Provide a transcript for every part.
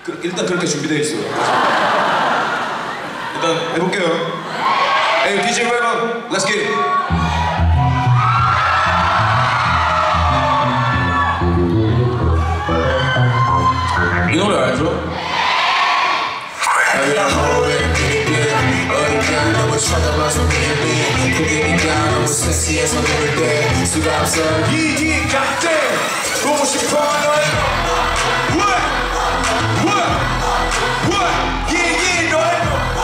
일단 그렇게 준비되어 있어요. 일단 해볼게요. Hey, DJ Raymond, let's get it. 이 노래 알죠? 이기 갓대 보고 싶어 너의 예예 너의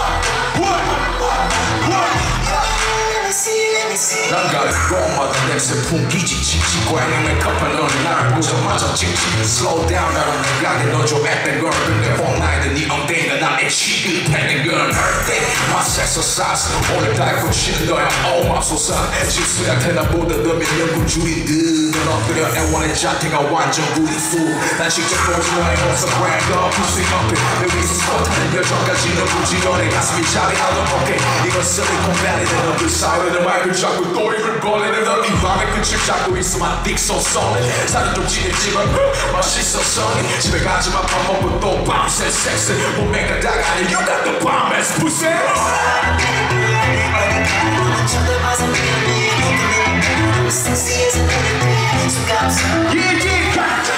난 가르고 모든 냄새 풍기지 지치 고양이 메이크업한 너는 나를 보자마자 찍지 Slow down 나로 내가게 넣어줘 앱된 걸 근데 폰라이드 네 엉덩이가 난 HG 팬인 건 Earthday My exercise 오늘 다이 붙이는 거야 Oh 맙소사 실수한테 나보다 더 몇년 줄이듯 넌 엎드려 애원의 자태가 완전 beautiful 난 직접 보지 너의 모습 grand up pussy up 내 위에서 스쿼트하는 여전까지는 부지런해 가슴이 자리하던 오케이 이건 실리콘 밸리는 너그 사이로 마이크를 잡고 또 입을 벌리는 넌 이 밤의 끝을 잡고 있어 my dick so solid 살이 좀 찌겠지만 맛있어 선이 집에 가지마 밥 먹고 또 밤새 섹스 몸매가 다가니 You got the bomb ass pussy Yeah, got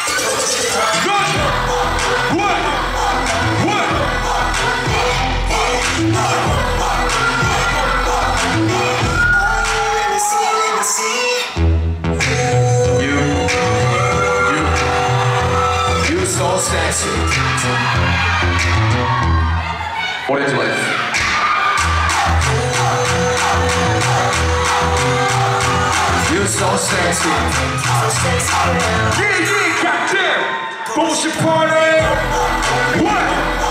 so sexy. Orange life. You're so sexy. Yeah, goddamn. Bullshit party. What?